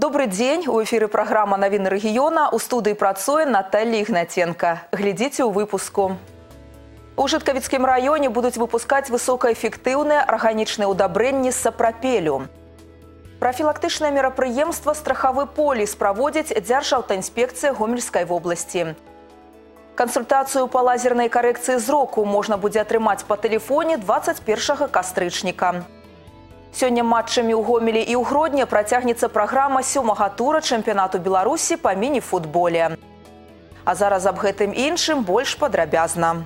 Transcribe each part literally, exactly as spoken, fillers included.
Добрый день. У эфире программа «Новины региона». У студии працуе Наталья Игнатенко. Глядите у выпуску. У Житковицкім районе будут выпускать высокоэффективные органичные удобрения с сапрапелю. Профилактичное мероприемство «Страховой полис» проводит Державтоинспекция Гомельской области. Консультацию по лазерной коррекции зроку можно будет отрымать по телефоне двадцать первого кастрычника. Сегодня матчами у Гомелі и у Гродня протягнется программа сёмага тура чемпионату Беларуси по мини-футболе. А зараз об гэтым и іншым больш падрабязна.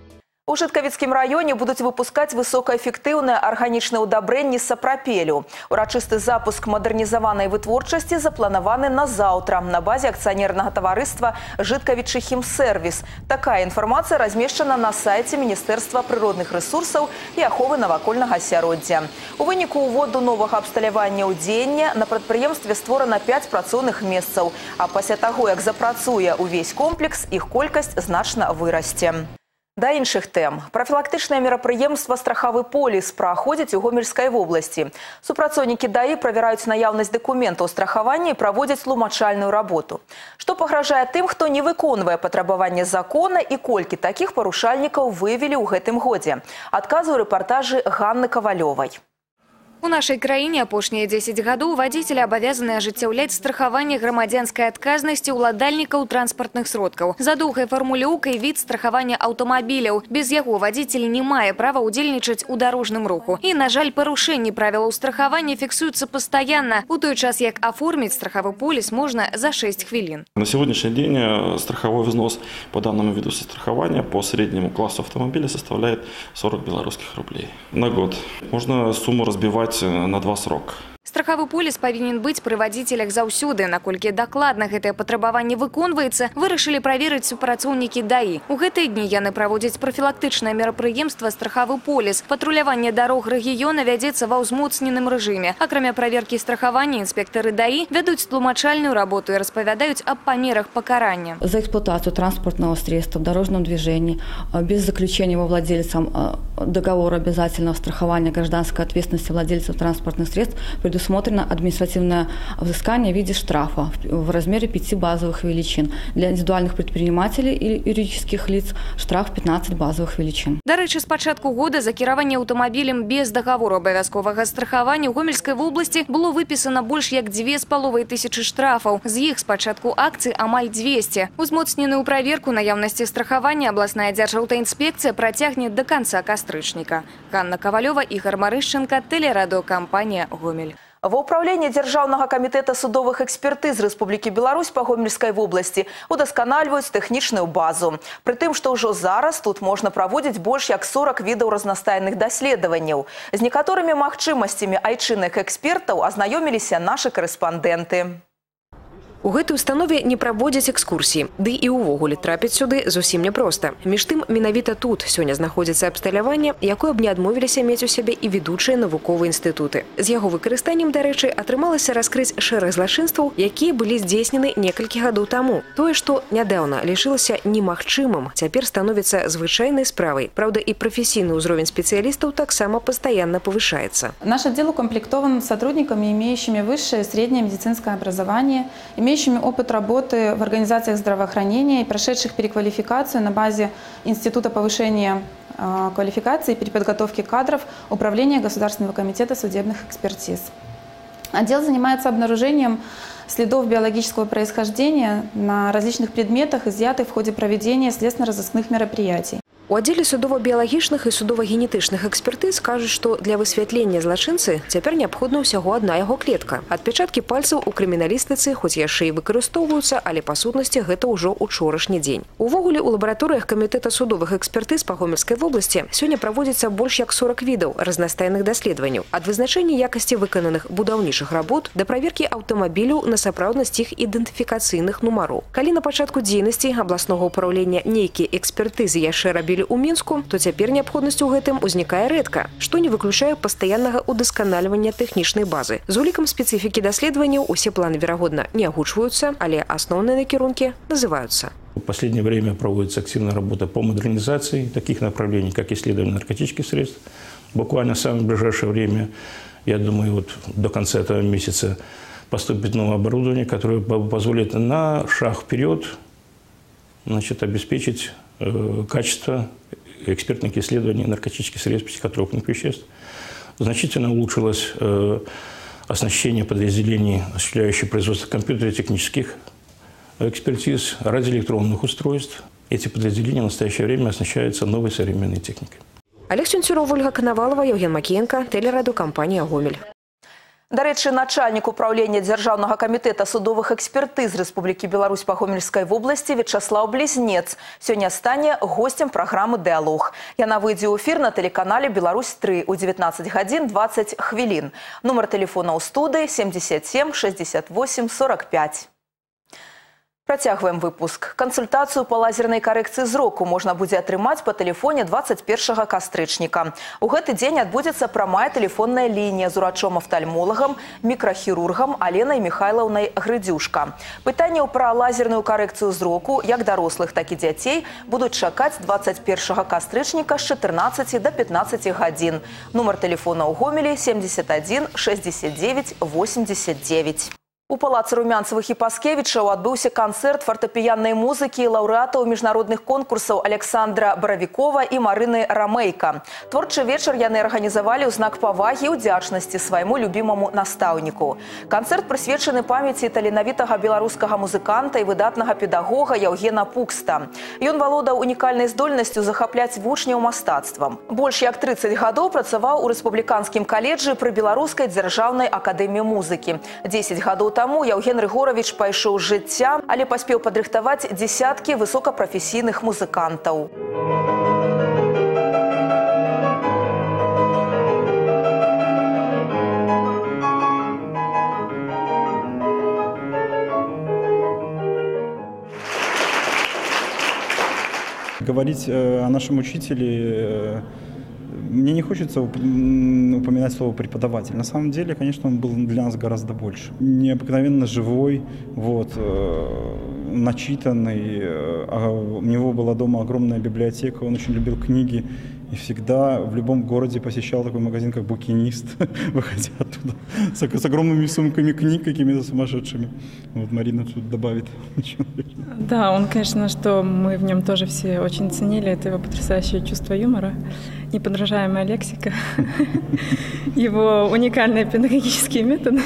У Житковицкім районе будут выпускать высокоэффективное органичное удобрение с сапрапелю. Урочистый запуск модернизованной вытворчасти запланированы на завтра на базе акционерного товариства «Житковичи Химсервис». Такая информация размещена на сайте Министерства природных ресурсов и аховы навакольного асяроддзя. У выніку уводу нового абсталявання ў дзень на прадпрыемстве створана пять працоўных месцаў, а пасля таго, як запрацуе увесь комплекс, их колькасць значна вырасце. Да іншых тэм. Профилактичное мероприемство «Страховой полис» проходит у Гомельской области. Супрацоўнікі ДАИ проверяют наявность документов страхования и проводят тлумачальную работу. Что погрожает тем, кто не выконывает потребования закона и кольки таких порушальников выявили у гэтым годзе. Отказываю репортажи Ганны Ковалевой. У нашей краине апошнія десять гадоў водители обязаны ажыццяўляць страхование громадянской отказности уладальников транспортных сродкаў. За доўгай формулёўкай вид страхования автомобиляў. Без яго водитель не мае права удзельнічаць у дорожным руху. И, на жаль, парушэнні правілаў страхования фиксуются постоянно. У той час, як оформить страховой полис можно за шесть хвилин. На сегодняшний день страховой взнос по данному виду страхования по среднему классу автомобиля составляет сорок белорусских рублей на год. Можно сумму разбивать на два срока. Страховой полис повинен быть при водителях заўсёды. Наколькі дакладна гэтае патрабаванне выконваецца, вырашылі праверыць супрацоўнікі ДАИ. У гэтыя дні яны праводзяць профилактичное мероприемство «Страховой полис». Патруляванне дорог региона вядзецца ва ўзмоцненым рэжыме. Акрамя праверкі страхавання, инспекторы ДАИ ведуць тлумачальную работу и распавядаюць об померах покарания. За эксплуатацию транспортного средства в дорожном движении без заключения во владельцам договора обязательного страхования гражданской ответственности владельцев транспортных средств предусмотрено административное взыскание в виде штрафа в размере пяти базовых величин. Для индивидуальных предпринимателей и юридических лиц штраф пятнадцать базовых величин. Дарэчы, з пачатку года за кіраванне аўтамабілем без договору абавязковага страхавання ў Гомельскай вобласці было выпісана больш як две з паловай тысячы штрафаў. З іх з пачатку акцый амаль двести. Узмоцненую праверку наяўнасці страхавання абласная дзяржаўтаінспекцыя працягне до конца кастрычніка. Ганна Ковалева, Игорь Марышченко, телерадиокомпания «Гомель». В управлении Державного комитета судовых экспертиз Республики Беларусь по Гомельской области удосканальваюць тэхнічную базу. При тым, что ўжо зараз тут можно проводить больше як сорок видов разнастайных даследаванняў. З некаторымі магчымасцямі айчынных экспертаў азнаёміліся наши корреспонденты. У гэтай установе не праводзяць экскурсіі, ды і ўвогуле трапіць сюды зусім няпроста. Між тым, менавіта тут сёння знаходзіцца абсталяванне, якое б не адмовіліся мець у сябе і ведучыя навуковыя інстытуты. З яго выкарыстаннем, дарэчы, атрымалася раскрыць шэраг злачынстваў, якія былі здзейснены некалькі гадоў таму. Тое, што нядаўна лічылася немагчымым, цяпер становіцца звычайнай справай. Праўда, і прафесійны ўзровень спецыялістаў таксама пастаянна повышается. Наш отдел укомплектован сотрудниками, имеющими высшее и среднее медицинское образование, имеющими опыт работы в организациях здравоохранения и прошедших переквалификацию на базе Института повышения э, квалификации и переподготовки кадров Управления Государственного комитета судебных экспертиз. Отдел занимается обнаружением следов биологического происхождения на различных предметах, изъятых в ходе проведения следственно-розыскных мероприятий. У аддзеле судова-біялагічных і судова-генетычных экспертыз кажуць, што для высвятлення злачынцы цяпер неабходна ўсяго адна яго клетка. Адпечаткі пальцаў у крыміналістыцы хоць яшчэ і выкарыстоўваюцца, але па сутнасці гэта ўжо учорашні дзень. Увогуле у лабараторыях камітэта судовых экспертыз па Гомельскай вобласці сёння праводзіцца больш як сорок відаў разнастайных даследаванняў. Ад вызначэння якасці выкананых будаўнічых работ да праверкі аўтамабіляў на сапраўднасць іх ідэнтыфікацыйных нумароў. Калі на пачатку дзейнасці абласнога ўпраўлення нейкія экспертызы яшчэ рабілі у Мінску, то цяпер неабходнасць у гэтым узнікае рэдка, што не выключае пастаяннага удасканальвання тэхнічнай базы. З улікам спецыфікі даследаванняў усе планы, верагодна, не агучваюцца, але асноўныя накірункі называюцца. В последнее время проводится активная работа по модернизации таких направлений, как исследование наркотических средств. Буквально в самое ближайшее время, я думаю, вот до конца этого месяца поступит новое оборудование, которое позволит на шаг вперед, значит, обеспечить э, качество экспертных исследований наркотических средств, психотропных веществ. Значительно улучшилось э, оснащение подразделений, осуществляющих производство компьютера-технических экспертиз, радиоэлектронных устройств. Эти подразделения в настоящее время оснащаются новой современной техникой. Олег Сюнцюров, Ольга Коновалова, Евген Макієнка, телерадіокомпанія «Гомель». До речі, начальник управління Державного комітету судових експертиз Республіки Білорусь по Гомельській області Вячеслав Близнец сьогодні стане гостем програми «Діалог». Яна вийде у ефір на телеканалі «Білорусь три» у девятнадцать годин двадцать хвилин. Номер телефона у студії семьдесят семь шестьдесят восемь сорок пять. Працягваем выпуск. Кансультацыю па лазернай карэкцыі зроку можна будзе атрымаць па тэлефоне двадцать першага кастрычніка. У гэты дзень адбудзецца прамая тэлефонная лінія з урачом-афтальмолагам, мікрахірургам Аленай Михайлаўнай Грыдзюшка. Пытанняў пра лазерную карэкцыю зроку, як дарослых, так і дзяцей, будуць чакаць двадцать першага кастрычніка з чатырнаццаці до пятнаццаці гадзін. Нумар тэлефона ў Гомелі семьдесят один шестьдесят девять восемьдесят девять. У палацы Румянцевых і Паскевічаў адбыўся канцэрт фартэпіяннай музыкі лаўрэатаў міжнародных конкурсаў Александра Баравікова і Марыны Рамейка. Творчы вечар яны арганізавалі ў знак павагі і ўдзячнасці свайму любімаму настаўніку. Канцэрт прысвечаны памяці таленавітага беларускага музыканта і выдатнага педагога Яўгена Пукста. Ён валодаў унікальнай здольнасцю захапляць вучняў мастацтвам. Больш як тридцать гадоў працаваў у рэспубліканскім каледжы пры Беларускай дзяржаўнай акадэміі музыкі. десять гадоў таму Яўген Рыгоравіч пайшоў з жыцця, але паспеў падрыхтаваць дзесяткі высокапрафесійных музыкантаў. Говорить о нашем учителе, мне не хочется упоминать слово «преподаватель». На самом деле, конечно, он был для нас гораздо больше. Необыкновенно живой, вот, начитанный. У него была дома огромная библиотека, он очень любил книги. И всегда в любом городе посещал такой магазин, как «Букинист», выходя оттуда с, с огромными сумками книг, какими-то сумасшедшими. Вот Марина тут добавит. Да, он, конечно, что мы в нем тоже все очень ценили, это его потрясающее чувство юмора, неподражаемая лексика, его уникальные педагогические методы.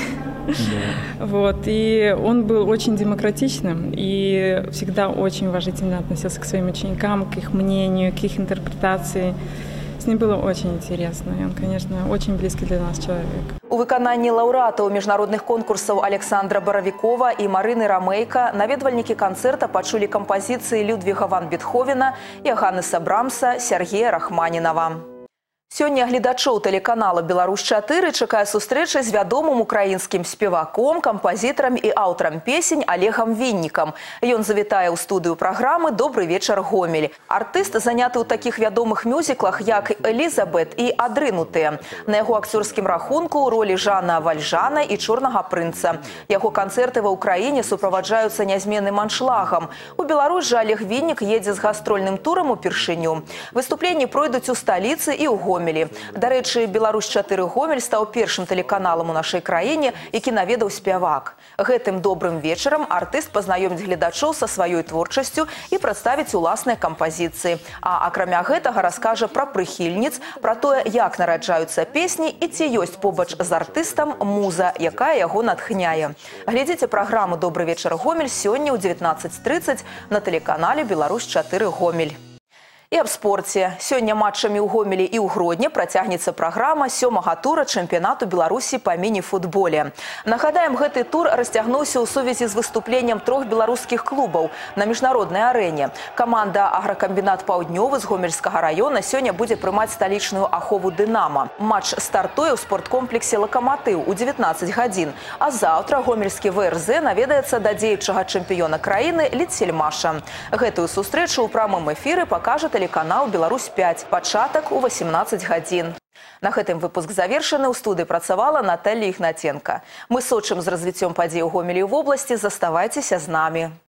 Да. Вот. И он был очень демократичным и всегда очень уважительно относился к своим ученикам, к их мнению, к их интерпретации. С ним было очень интересно, и он, конечно, очень близкий для нас человек. У выкананні лаўрэатаў міжнародных конкурсаў Александра Баравікова і Марыны Рамейка наведвальнікі канцэрта пачулі кампазіцыі Людвіга ван Бетховена, Яганнеса Брамса, Сергея Рахманінава. Сёння гледачоў тэлеканала «Беларусь чатыры» чакае сустрэча з вядомым украінскім спеваком, кампазітарам і аўтарам песень Олегам Віннікам. Ён завітае ў студыю праграмы «Добры вечар, Гомель». Артыст заняты ў такіх вядомых мюзіклах, як «Элізабет» і «Адрынутыя». На яго акцёрскім рахунку ў ролі Жана Вальжана і Чорнага прынца. Яго канцэрты ва ўкраіне суправаджаюцца нязменным аншлагам. У Беларусь жа Олег Віннік едзе з гастрольным турам упершыню. Выступленні пройдуць у сталіцы і ў Гомелі. Да рэчы, «Беларусь чатыры Гомель» стаў першым тэлеканалам у нашай краіне, які наведаў спявак. Гэтым добрым вечарам артыст пазнаёміць гледачоў са сваёй творчасцю і прадставіць уласныя кампазіцыі. А акрамя гэтага раскажа пра прыхільніц, пра тое, як нараджаюцца песні і ці ёсць побач з артыстам муза, якая яго натхняе. Глядзіце праграму «Добры вечар, Гомель» сёння ў девятнадцать тридцать на тэлеканале «Беларусь чатыры Гомель». І аб спорце. Сёння матчамі ў Гомелі і ў Гродні працягнецца праграма сёмага тура чэмпіянату Беларусі па міні-футболе. Нагадаем, гэты тур расцягнуўся ў сувязі з выступленнем трох беларускіх клубаў на міжнароднай арэне. Каманда «Агракамбінат Паўднёвы» з Гомельскага раёна сёння будзе прымаць сталічную Ахову «Дынама». Матч стартуе ў спорткомплексе «Лакаматыў» у девятнадцать гадзін, а заўтра гомельскі вэ эр зэ наведаецца да дзеючага чэмпіёна краіны Літсельмаша. Гэтую сустрэчу ў прамым эфіры пакажа телеканал «Беларусь пять». Пачатак у восемнадцать гадзін. На гэтым выпуск завершаны. У студыі працавала Наталья Ігнаценка. Мы сочым з развіццём падзей у Гомелі і ў вобласці. Заставайцеся з намі.